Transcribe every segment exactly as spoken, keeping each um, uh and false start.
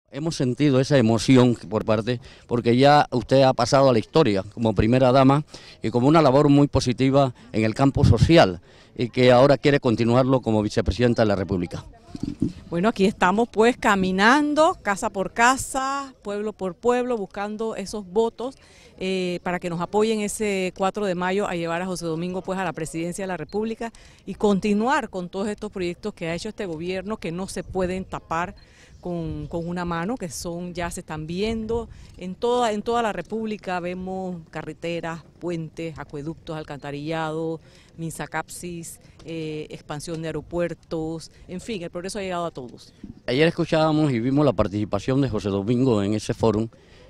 Hemos sentido esa emoción por parte, porque ya usted ha pasado a la historia como primera dama y como una labor muy positiva en el campo social y que ahora quiere continuarlo como vicepresidenta de la República. Bueno, aquí estamos pues caminando casa por casa, pueblo por pueblo, buscando esos votos eh, para que nos apoyen ese cuatro de mayo a llevar a José Domingo pues a la presidencia de la República y continuar con todos estos proyectos que ha hecho este gobierno que no se pueden tapar Con, con una mano, que son ya se están viendo en toda en toda la República. Vemos carreteras, puentes, acueductos, alcantarillado, Minsacapsis, eh, expansión de aeropuertos, en fin, el progreso ha llegado a todos. Ayer escuchábamos y vimos la participación de José Domingo en ese foro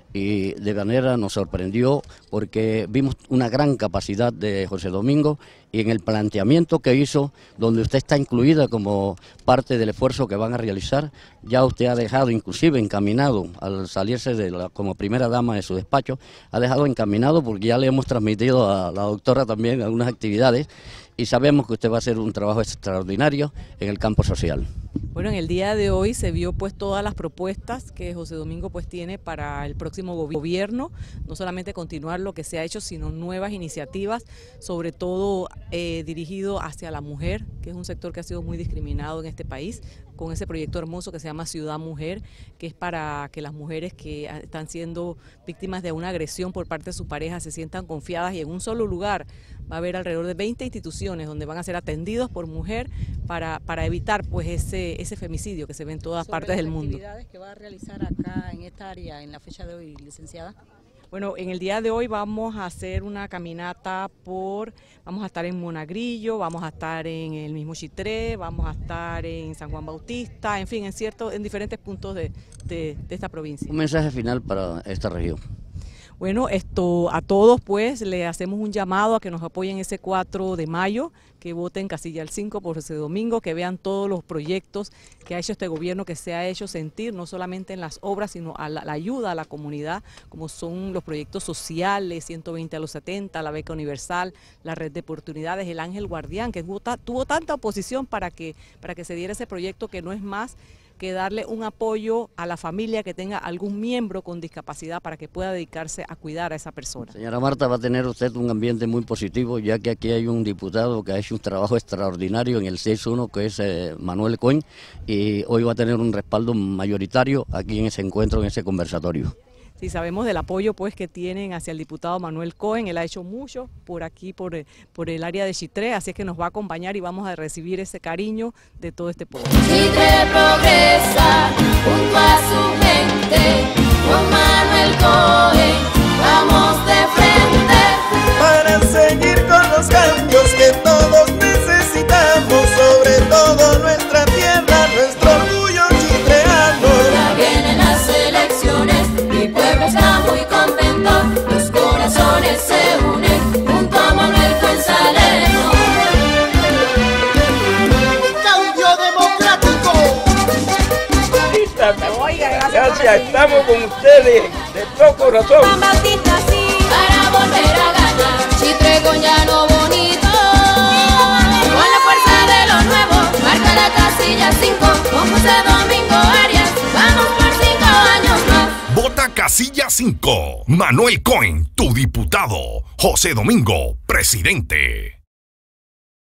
y de manera nos sorprendió porque vimos una gran capacidad de José Domingo y en el planteamiento que hizo, donde usted está incluida como parte del esfuerzo que van a realizar. Ya usted ha dejado inclusive encaminado, al salirse de la, como primera dama de su despacho, ha dejado encaminado porque ya le hemos transmitido a la doctora también algunas actividades y sabemos que usted va a hacer un trabajo extraordinario en el campo social. Bueno, en el día de hoy se vio pues todas las propuestas que José Domingo pues tiene para el próximo gobierno, no solamente continuar lo que se ha hecho, sino nuevas iniciativas, sobre todo eh, dirigido hacia la mujer, que es un sector que ha sido muy discriminado en este país, con ese proyecto hermoso que se llama Ciudad Mujer, que es para que las mujeres que están siendo víctimas de una agresión por parte de su pareja se sientan confiadas y en un solo lugar va a haber alrededor de veinte instituciones donde van a ser atendidos por mujer para, para evitar pues ese, ese femicidio que se ve en todas Sobre partes del mundo. ¿Las actividades que va a realizar acá en esta área en la fecha de hoy, licenciada? Bueno, en el día de hoy vamos a hacer una caminata por, vamos a estar en Monagrillo, vamos a estar en el mismo Chitré, vamos a estar en San Juan Bautista, en fin, en cierto, en diferentes puntos de, de, de esta provincia. Un mensaje final para esta región. Bueno, esto a todos pues le hacemos un llamado a que nos apoyen ese cuatro de mayo, que voten casilla el cinco por ese domingo, que vean todos los proyectos que ha hecho este gobierno, que se ha hecho sentir no solamente en las obras, sino a la, la ayuda a la comunidad, como son los proyectos sociales, ciento veinte a los setenta, la beca universal, la red de oportunidades, el ángel guardián, que tuvo, tuvo tanta oposición para que, para que se diera ese proyecto, que no es más que darle un apoyo a la familia que tenga algún miembro con discapacidad para que pueda dedicarse a cuidar a esa persona. Señora Marta, va a tener usted un ambiente muy positivo, ya que aquí hay un diputado que ha hecho un trabajo extraordinario en el seis uno, que es eh, Manuel Cohen, y hoy va a tener un respaldo mayoritario aquí en ese encuentro, en ese conversatorio. Sí, sabemos del apoyo pues que tienen hacia el diputado Manuel Cohen, él ha hecho mucho por aquí, por, por el área de Chitré, así es que nos va a acompañar y vamos a recibir ese cariño de todo este pueblo. Chitré progresa junto a su gente, con Manuel Cohen vamos de frente. Para seguir con los cambios que todos necesitamos, sobre todo nuestra tierra, nuestro orgullo chitreano. Ya vienen las elecciones, mi pueblo está muy contento, los corazones se unen junto a Manuel Cohen Salerno. ¡Cambio democrático! Gracias, estamos con ustedes de todo corazón. Juan Bautista sí, para volver a ganar, Chitré con llano bonito, con la fuerza de lo nuevo, marca la casilla cinco, con José Domingo Arias, vamos por cinco años más. Vota casilla cinco. Manuel Cohen, tu diputado. José Domingo, presidente.